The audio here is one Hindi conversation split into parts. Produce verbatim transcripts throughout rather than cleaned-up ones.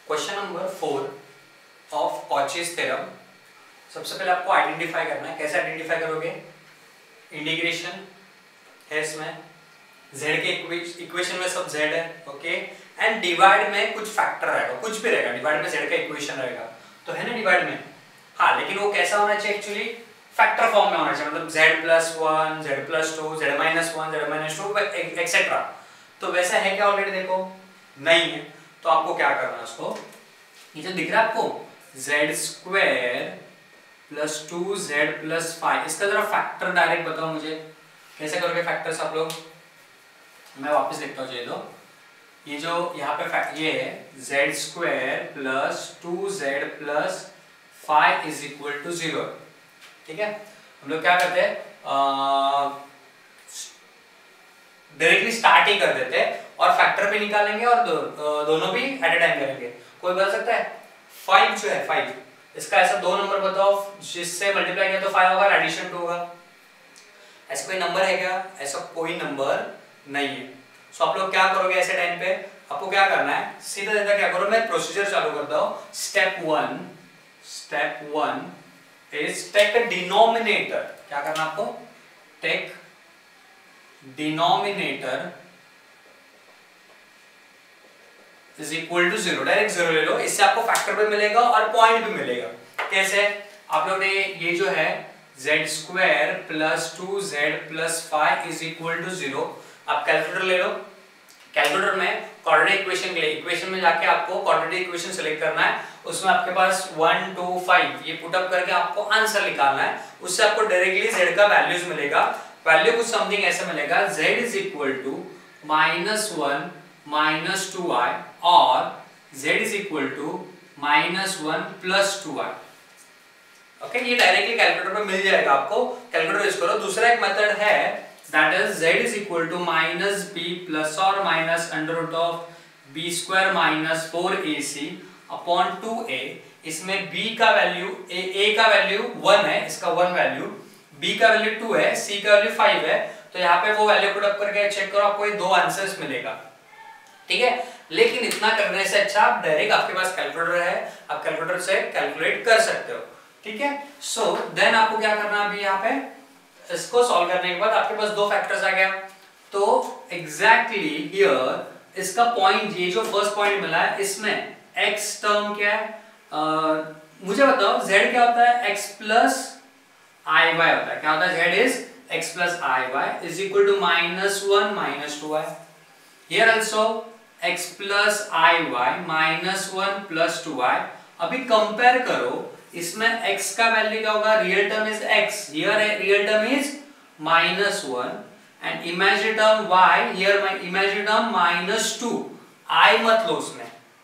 Question number four of Cauchy's theorem. सबसे पहले आपको आइडेंटिफाई करना है। कैसे आइडेंटिफाई करोगे? इंटीग्रेशन है इसमें, z के इक्वेशन में सब z है, ओके, एंड डिवाइड में कुछ फैक्टर रहेगा, कुछ भी रहेगा, डिवाइड में z का इक्वेशन रहेगा, तो है ना डिवाइड में। हाँ, लेकिन वो कैसा होना चाहिए? एक्चुअली फैक्टर फॉर्म में होना चाहिए, मतलब z plus one, z plus two, z minus one, z minus two etcetera. तो वैसा है क्या ऑलरेडी? देखो नहीं है, तो आपको क्या करना है? उसको ये जो दिख रहा है आपको z square plus two z plus five, इसका जरा फैक्टर डायरेक्ट बताओ मुझे, कैसे करोगे फैक्टर्स आप लोग? मैं वापस लिखता हूँ, ये दो, ये जो यहाँ पे फैक्टर ये है z square plus two z plus five is equal to zero. ठीक है, हम लोग क्या करते हैं, डायरेक्टली स्टार्ट ही कर देते हैं और फैक्टर भी निकालेंगे और दो, दोनों भी एट ए टाइम करेंगे। कोई बता सकता है? फाइव जो है, फाइव, इसका ऐसा दो नंबर बताओ जिससे मल्टीप्लाई किया तो फाइव होगा, एडिशन टू होगा। ऐसा कोई नंबर है क्या? ऐसा कोई नंबर नहीं है। सो आप लोग क्या करोगे ऐसे टाइम पे? आपको क्या करना है, सीधा सीधा क्या करो, मैं प्रोसीजर चालू करता हूँ। Step one step one is take the denominator. क्या करना आपको? Take denominator is equal to zero. Direct zero ले लो, इससे आपको फैक्टर भी मिलेगा और पॉइंट भी मिलेगा। कैसे? आप लोग ने ये जो है z square plus two z plus five is equal to zero, आप कैलकुलेटर ले लो। कैलकुलेटर में कोऑर्डिनेट इक्वेशन के लिए इक्वेशन में जाके आपको कोऑर्डिनेट इक्वेशन सेलेक्ट करना है, उसमें आपके पास वन टू फाइव ये पुट अप करके आपको आंसर निकालना है। उससे आपको डायरेक्टली z का वैल्यूज मिलेगा। वैल्यू कुछ समथिंग ऐसे मिलेगा, z is equal to minus one minus two i और z is equal to minus one plus two i. Okay, ये डायरेक्टली कैलकुलेटर पे मिल जाएगा आपको, कैलकुलेटर यूज करो। दूसरा एक मेथड है, that is z is equal to minus b plus और minus under root of b square minus four a c upon two a. इसमें b का वैल्यू a, a का वैल्यू वन है, इसका वन वैल्यू, b का वैल्यू टू है, c का वैल्यू फाइव है। तो यहाँ पे वो वैल्यू पुट अप करके चेक करो, आपको ये दो आंसर्स मिलेगा। ठीक है, लेकिन इतना करने से अच्छा आप डायरेक्ट, आपके पास कैलकुलेटर है, आप कैलकुलेटर से कैलकुलेट कर सकते हो। ठीक है, सो देन आपको क्या करना है अभी यहाँ पे, इसको सॉल्व करने के बाद आपके पास दो फैक्टर्स आ गया। तो एग्जैक्टली हियर इसका पॉइंट, ये जो फर्स्ट पॉइंट मिला है, इसमें x टर्म क्या है? uh, मुझे बताओ z क्या होता है? x प्लस आई वाई होता है। क्या होता है? z is x plus i y is equal to minus one minus two i. Here also x plus i y minus one plus two i. अभी कंपेयर करो, इसमें x का वैल्यू क्या होगा? Real term is x, here real term is minus one and imaginary term y, here imaginary term minus two. i मत लो उसमें,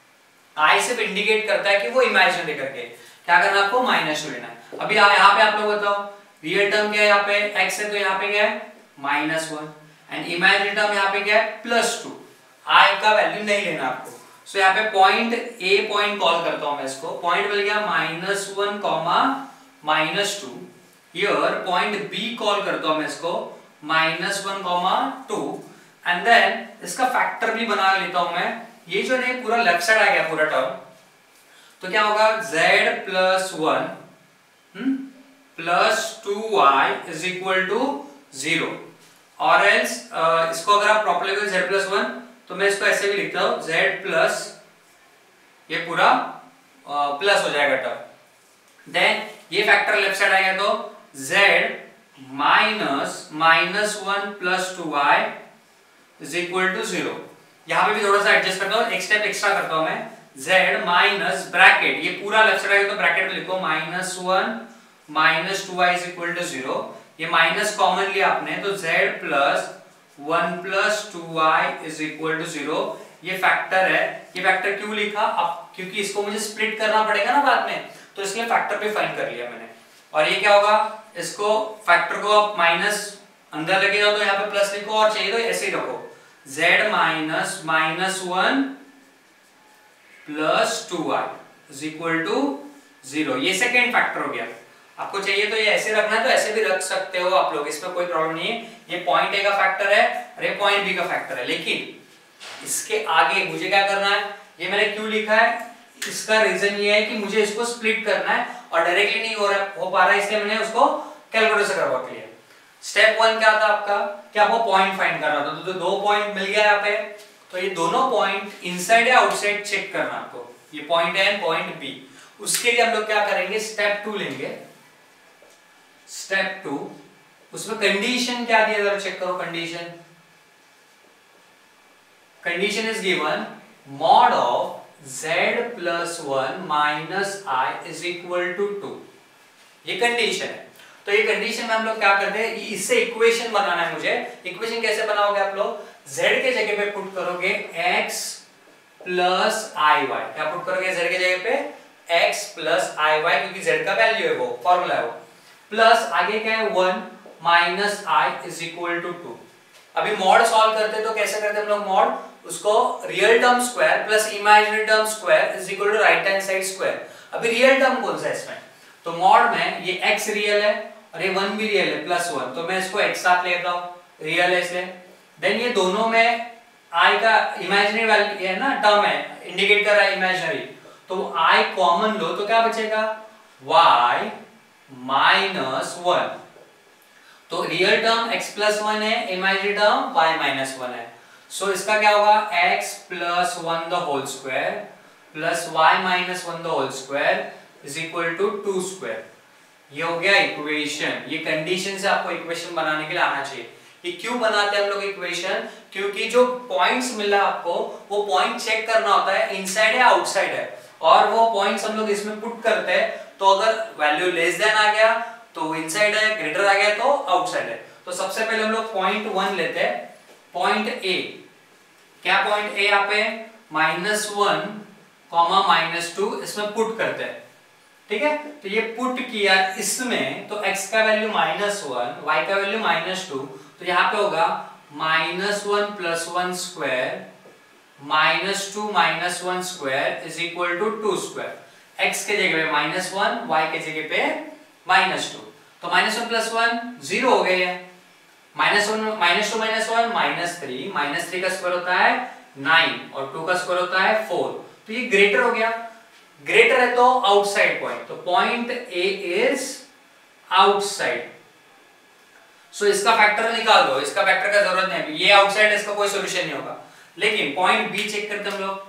i सिर्फ इंडिकेट करता है कि वो इमेजिनरी करके। क्या करना आपको? माइनस टू लेना है। अभी यहाँ पे आप लोग बताओ, रियल टर्म क्या है? यहाँ पे x है, तो यहाँ पे क्या है? Minus one and imaginary term यहाँ पे क्या है? Plus two. i का वैल्यू नहीं लेना आपको। सो so, यहाँ पे पॉइंट a पॉइंट कॉल करता हूं मैं इसको, पॉइंट मिल गया minus one comma minus two. Here point b call करता हूं मैं इसको minus one comma two and then इसका फैक्टर भी बना लेता हूं मैं। ये जो नहीं पूरा लेफ्ट साइड आ गया पूरा टर्म, तो क्या होगा? z plus one plus two i is equal to zero. और एल्स इसको अगर आप प्रॉपर लिखोगे z प्लस वन, तो मैं इसको ऐसे भी लिखता हूं z प्लस, ये पूरा प्लस हो जाएगा टर्म। देन ये फैक्टर लेफ्ट साइड आएगा तो z minus minus one plus two i is equal to zero. यहां पे भी थोड़ा सा एडजस्ट करता हूं, एक स्टेप एक्स्ट्रा करता हूं मैं। z माइनस ब्रैकेट, ये पूरा लेफ्ट साइड आएगा तो ब्रैकेट में लिखो minus one minus two i is equal to zero. ये माइनस कॉमन लिया आपने, तो z plus one plus two i is equal to zero. ये फैक्टर है। ये फैक्टर क्यों लिखा? अब क्योंकि इसको मुझे स्प्लिट करना पड़ेगा ना बाद में, तो इसलिए फैक्टर भी फाइंड कर लिया मैंने। और ये क्या होगा? इसको फैक्टर को आप माइनस अंदर लेके जाओ तो यहाँ पे प्लस लिखो, और चाहिए तो ऐसे ही रखो, z minus minus one plus two i is equal to zero. ये सेकेंड फैक्टर हो गया। आपको चाहिए तो ये ऐसे रखना है तो ऐसे भी रख सकते हो आप लोग, इसमें कोई प्रॉब्लम नहीं है। ये पॉइंट ए का फैक्टर है और ये पॉइंट बी का फैक्टर है, लेकिन इसके आगे मुझे क्या करना है? ये मैंने क्यों लिखा है? इसका रीजन ये है कि मुझे इसको स्प्लिट करना है और डायरेक्टली नहीं हो रहा हो पा रहा है, इसलिए मैंने उसको कैलकुलेटर से करवा के लिया। स्टेप वन क्या था आपका, क्या आपको पॉइंट फाइंड करना था, तो, तो दो पॉइंट मिल गया यहाँ पे, तो ये दोनों पॉइंट इनसाइड या आउटसाइड चेक करना आपको, ये point A and point B. उसके लिए हम लोग क्या करेंगे, स्टेप टू लेंगे। स्टेप टू, उसमें कंडीशन क्या दिया जरा चेक करो। Condition condition is given mod of z plus one minus i is equal to two, ये कंडीशन है। तो ये कंडीशन में हम लोग क्या करते हैं, इससे इक्वेशन बनाना है मुझे। इक्वेशन कैसे बनाओगे आप लोग, z के जगह पे पुट करोगे x प्लस आई वाई, क्या पुट करोगे z के जगह पे x प्लस आई वाई, क्योंकि z का वैल्यू है, वो फॉर्मूला है वो, प्लस आगे क्या है one minus i is equal to two. अभी मॉड सॉल्व करते तो कैसे करते हम लोग मॉड, उसको real term square plus imaginary term square is equal to right hand side square. अभी रियल टर्म कौन सा है इसमें, तो मॉड में ये x रियल है और ये वन भी रियल है प्लस वन, तो मैं इसको एक साथ लेता हूं, रियल है इसलिए। देन ये दोनों में i का इमेजिनरी वैल्यू है ना, टर्म है, इंडिकेट कर रहा है इमेजिनरी, तो i कॉमन लो तो क्या बचेगा y माइनस वन। तो real term x plus one है, imaginary term y minus one है, सो so, इसका क्या होगा x plus one the whole square plus y minus one the whole square is equal to two square. ये हो गया इक्वेशन। ये कंडीशन से आपको इक्वेशन बनाने के लिए आना चाहिए। ये क्यों बनाते हैं हम लोग इक्वेशन, क्योंकि जो पॉइंट्स मिला आपको वो पॉइंट चेक करना होता है इनसाइड है आउटसाइड है, और वो पॉइंट्स हम लोग इसमें पुट करते हैं, तो अगर वैल्यू लेस देन आ गया तो इनसाइड है, ग्रेटर आ गया तो आउटसाइड है। तो सबसे पहले हम लोग पॉइंट वन लेते हैं, पॉइंट ए। क्या पॉइंट ए यहाँ पे minus one comma minus two, इसमें पुट करते हैं, ठीक है। तो ये पुट किया इसमें, तो x का वैल्यू माइनस वन, y का वैल्यू माइनस टू, तो यहाँ पे होगा minus one plus one square minus two minus one square is equal to two square. x के जगह पे माइनस वन, y के जगह पे माइनस टू, तो minus one plus one zero हो गए हैं। Minus one minus two minus one minus three, minus three का स्क्वायर होता है नाइन और टू का स्क्वायर होता है फोर, तो ये ग्रेटर हो गया। ग्रेटर है तो आउटसाइड पॉइंट, तो point A is outside. So इसका फैक्टर निकाल दो, इसका फैक्टर का जरूरत नहीं, ये आउटसाइड है, इसका कोई सॉल्यूशन नहीं होगा। लेकिन पॉइंट बी चेक करते हम लोग।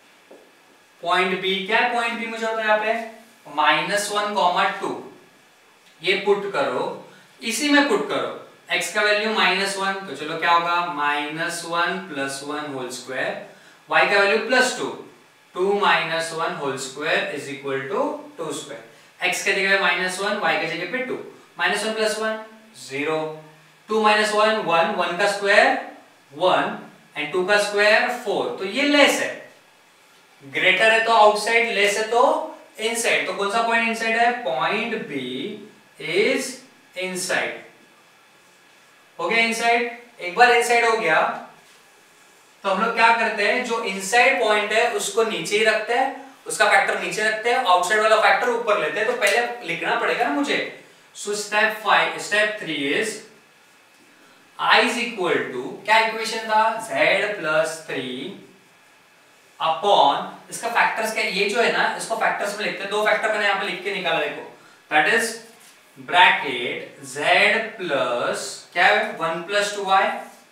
पॉइंट बी क्या है, पॉइंट बी मुझे होता है यहाँ पे माइनस वन कॉमा टू, ये पुट करो, इसी में पुट करो x का वैल्यू माइनस वन, तो चलो क्या होगा minus one plus one whole square, y का value plus two, two minus one whole square is equal to two square. x के जगह माइनस वन, y के जगह पे two, minus one plus one zero, two minus one one, one का स्क्वायर वन एंड टू का स्क्वायर फोर, तो ये लेस है। ग्रेटर है तो आउटसाइड, लेस है तो इनसाइड, तो कौन सा पॉइंट इनसाइड है, पॉइंट बी इज इनसाइड। हो गया इनसाइड। एक बार इनसाइड हो गया तो हम लोग क्या करते हैं, जो इनसाइड पॉइंट है उसको नीचे ही रखते हैं, उसका फैक्टर नीचे रखते हैं, आउटसाइड वाला फैक्टर ऊपर लेते हैं। तो पहले लिखना पड़ेगा ना मुझे। So step five step three is i is equal to, क्या इक्वेशन था, z प्लस थ्री अपॉन, इसका फैक्टर्स क्या, ये जो है ना इसको फैक्टर्स में लिखते हैं। दो फैक्टर मैंने यहाँ पे लिख के निकाला, देखो, that is bracket z plus क्या है वन प्लस टू वाई,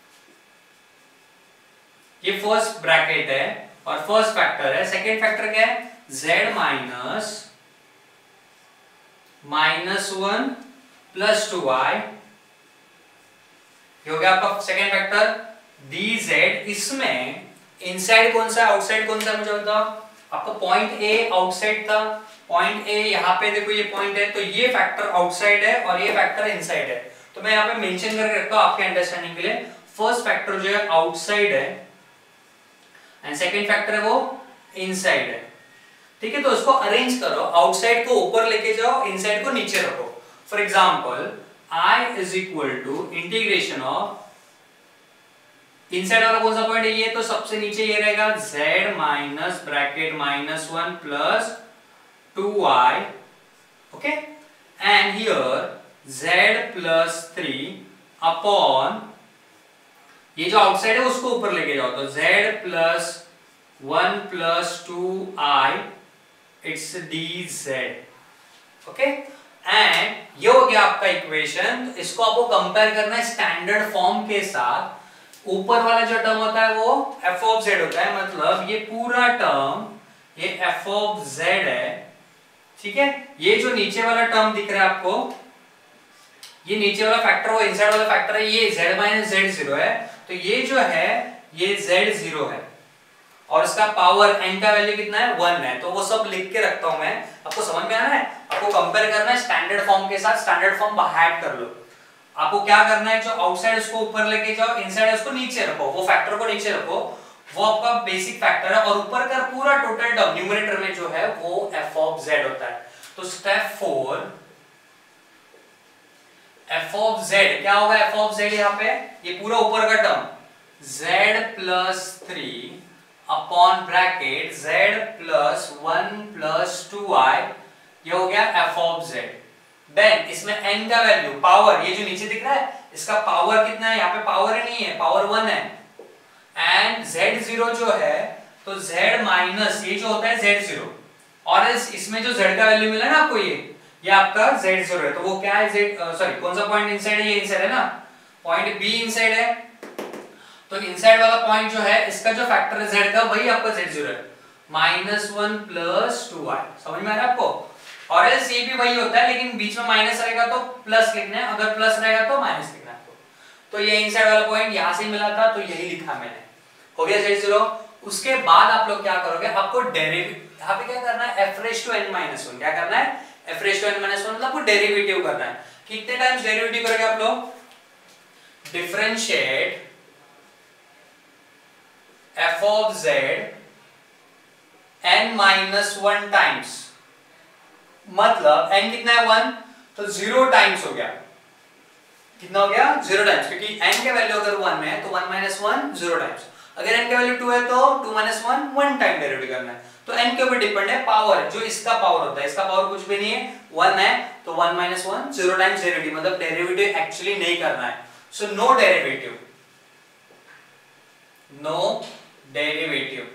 ये फर्स्ट ब्रैकेट है और फर्स्ट फैक्टर है। सेकेंड फैक्टर क्या है, z minus minus one plus two Y, ये हो गया आपका सेकेंड फैक्टर। dz, इसमें इनसाइड कौन सा है, आउटसाइड कौन सा है मुझे बताओ। आपका पॉइंट ए आउटसाइड था, पॉइंट ए यहाँ पे देखो ये पॉइंट है, तो ये फैक्टर आउटसाइड है और ये फैक्टर इनसाइड है। तो मैं यहाँ पे मेंशन करके रखता हूँ आपके अंडरस्टैंडिंग के लिए। फर्स्ट फैक्टर जो है आउटसाइड है एंड सेकंड फैक्टर है वो इनसाइड है, ठीक है। तो उसको अरेंज करो, आउटसाइड को ऊपर लेके जाओ, इनसाइड को नीचे रखो। For example i is equal to integration of, inside वाला कौन सा पॉइंट है, ये तो सबसे नीचे ये रहेगा z minus bracket minus one plus two Y, okay, and here z plus three upon, ये जो आउटसाइड है उसको ऊपर लेके जाओ, तो z plus one plus two I it's dz। Okay, and ये हो गया आपका इक्वेशन। तो इसको आपको कंपेयर करना है स्टैंडर्ड फॉर्म के साथ। ऊपर वाला जो टर्म होता है वो f ऑफ z होता है, मतलब ये पूरा टर्म ये f ऑफ z है, ठीक है। ये जो नीचे वाला टर्म दिख रहा है आपको, ये नीचे वाला फैक्टर वो इनसाइड वाला फैक्टर है, ये z माइनस जेड जीरो है। तो ये जो है ये z जीरो है और इसका पावर n का वैल्यू कितना है, वन है। तो वो सब लिख के रखता हूं मैं, आपको समझ में आ रहा है। आपको कंपेयर करना है स्टैंडर्ड फॉर्म के साथ, स्टैंडर्ड फॉर्म बाहर कर लो। आपको क्या करना है, जो आउटसाइड उसको ऊपर लेके जाओ, इनसाइड उसको नीचे रखो, वो फैक्टर को नीचे रखो, वो आपका बेसिक फैक्टर है। और ऊपर का पूरा टोटल टर्म न्यूमरेटर में जो है वो f ऑफ z होता है। तो step four f of z क्या होगा, f ऑफ z यहाँ पे ये पूरा ऊपर का term z plus three upon bracket z plus one plus two I, ये हो गया f ऑफ z। देन इसमें n का वैल्यू पावर, ये जो नीचे दिख रहा है इसका पावर कितना है, यहाँ पे पावर ही नहीं है, पावर वन है। एंड z जीरो जो है तो z माइनस ये जो होता है z जीरो, और इस इसमें जो z का वैल्यू मिला ना आपको, ये ये आपका z जीरो है। तो वो क्या है, z सॉरी कौन सा पॉइंट इनसाइड है, ये इनसाइड है ना, पॉइंट b इनसाइड है। तो इनसाइड वाला पॉइंट जो है इसका जो फैक्टर है z का, वही आपका z जीरो है, minus one plus two I. समझ में आ रहा है आपको। और एल्स ये भी वही होता है, लेकिन बीच में माइनस रहेगा तो प्लस लिखना है, अगर प्लस रहेगा तो माइनस लिखना है आपको। तो ये इनसाइड वाला पॉइंट यहां से मिला था, तो यही लिखा मैंने, हो गया z जीरो। उसके बाद आप लोग क्या करोगे, आपको डेरिवेटिव यहाँ पे क्या करना है, f raise to n minus one, क्या करना है, f raise to n minus one, मतलब आपको डेरिवेटिव करना है। कितने टाइम्स डेरिवेटिव करोगे आप लोग, differentiate f of z n minus one times, मतलब n कितना है, वन, तो जीरो टाइम्स हो गया। कितना हो गया, जीरो टाइम्स, क्योंकि n का वैल्यू अगर वन है तो one minus one zero times, अगर n का वैल्यू टू है तो two minus one one time derivative करना है। तो n के ऊपर डिपेंड है पावर, जो इसका पावर होता है, इसका पावर कुछ भी नहीं है, वन है, तो one minus one zero times derivative, मतलब डेरिवेटिव एक्चुअली नहीं करना है। So no derivative, no derivative.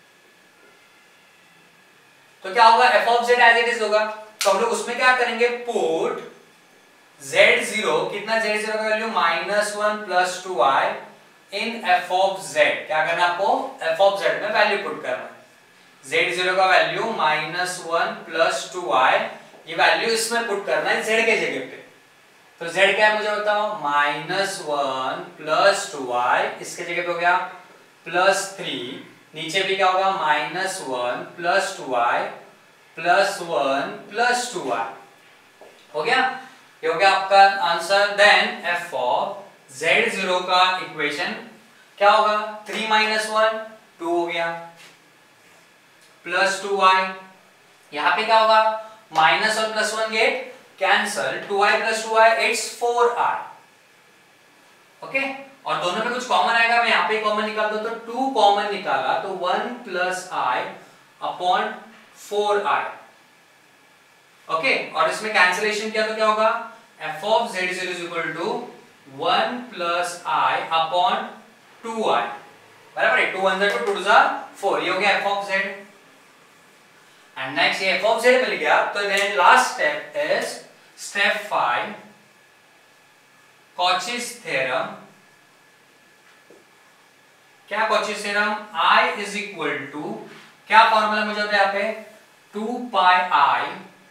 तो क्या होगा, f of z as it is होगा। तो हम लोग उसमें क्या करेंगे, पुट z जीरो, कितना z जीरो का value minus one plus two I in f of z। क्या करना है आपको, f ऑफ z में वैल्यू पुट करना है। z जीरो का value minus one plus two I, ये वैल्यू इसमें पुट करना है z के जगह पे। तो z क्या है मुझे बताओ, minus one plus two I, इसके जगह पे हो गया प्लस थ्री, नीचे भी क्या होगा, minus one plus two I plus one plus two I, हो गया। ये हो गया आपका answer. Then f of z zero का इक्वेशन क्या होगा, थ्री माइनस वन, टू हो गया, प्लस टू आई, यहां पे क्या होगा, minus one plus one get cancel, two I plus two I it's four I. Okay, और दोनों में कुछ कॉमन आएगा, मैं यहाँ पे कॉमन निकालता हूं, तो टू कॉमन निकाला तो one plus I upon four I. Okay, और इसमें कैंसिलेशन किया तो क्या होगा, f of z zero is equal to one plus I upon two I, बराबर है, टू वन जा टू, टू जा फोर, ये हो गया f of z। And next ये f ऑफ z मिल गया। तो then last step is step five, Cauchy's theorem. क्या Cauchy's theorem, I is equal to, क्या फॉर्मूला मुझे होता है यहाँ पे, two pi I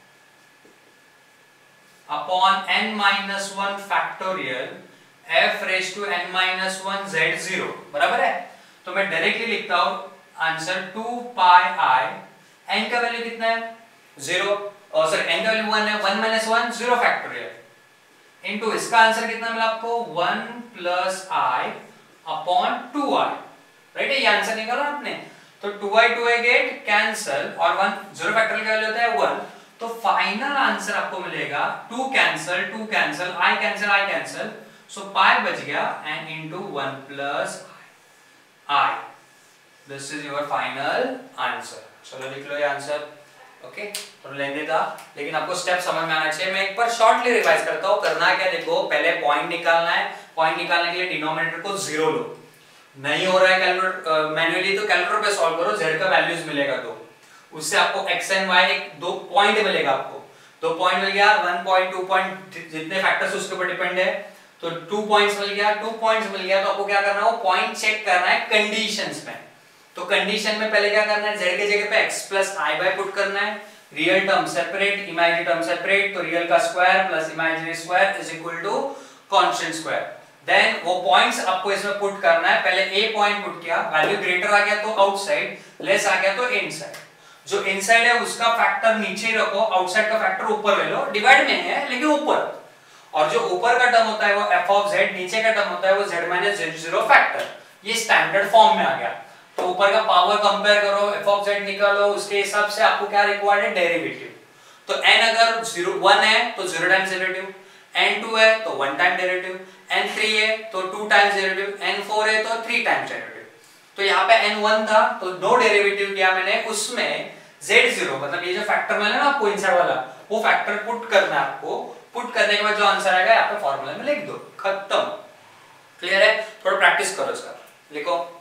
upon n minus one factorial f raise to n minus one z zero, बराबर है। तो मैं डायरेक्टली लिखता हूं answer two pi I, n का वैल्यू कितना है, जीरो, और सॉरी n का वैल्यू वन है, one minus one zero factorial into इसका आंसर कितना मिला आपको, one plus I upon two I, right है, ये आंसर निकाला आपने। तो two I two I get cancel, और वन जीरो फैक्टोरियल का वैल्यू होता है वन, तो फाइनल आंसर आपको मिलेगा two cancel, two cancel, I cancel, I cancel, so pi बच गया and into one plus I. This is your final answer. चलो लिख लो ये आंसर। ओके, तो लेंगे था, लेकिन आपको स्टेप समझ में आना चाहिए। मैं एक बार शॉर्टली रिवाइज करता हूँ। करना क्या, देखो पहले पॉइंट निकालना है, पॉइंट निकालने के लिए डिनोमिनेटर को जीरो लो, नहीं हो रहा है कैलकुलेटर मैन्युअली तो कैलकुलेटर पे सॉल्व करो, z का वैल्यूज मिलेगा तो उससे आपको x एंड y दो पॉइंट मिलेगा, आपको दो पॉइंट मिल गया, वन पॉइंट, टू पॉइंट, जितने फैक्टर्स उसके ऊपर डिपेंड है, तो टू पॉइंट्स मिल गया, टू पॉइंट्स मिल गया, तो आपको क्या करना है, वो पॉइंट चेक करना है कंडीशंस में। तो कंडीशन में पहले क्या करना है, z के जगह पे x plus I by put करना है, real term separate, imaginary term separate, तो रियल का square plus imaginary square is equal to constant square. Then वो पॉइंट्स आपको इसमें पुट करना है, पहले a पॉइंट पुट किया, वैल्यू ग्रेटर आ गया तो आउटसाइड, लेस आ गया तो इनसाइड। जो इनसाइड है उसका फैक्टर नीचे रखो, आउटसाइड का फैक्टर ऊपर ले लो, डिवाइड में है लेकिन ऊपर, और जो ऊपर का टर्म होता है वो f ऑफ z, नीचे का टर्म होता है वो z minus z zero factor. ये स्टैंडर्ड फॉर्म में आ गया। तो ऊपर का पावर कंपेयर करो, f ऑफ z निकालो, उसके हिसाब से आपको क्या रिक्वायर्ड है, डेरिवेटिव। तो n अगर जीरो वन है तो zero times derivative, N two है तो one time derivative, N three है तो two times derivative, N four है तो थ्री टाइम्स डेरिवेटिव। तो यहाँ पे एन वन था तो नो डेरिवेटिव किया मैंने, उसमें z जीरो मतलब ये जो फैक्टर मिला ना आपको इनसाइड वाला, वो फैक्टर पुट करना है आपको। पुट करने के बाद जो आंसर आएगा यहाँ पे फॉर्मूला में लिख दो, खत्म। क्लियर है? थोड़ा प्रैक्टिस करो इसका, लिखो।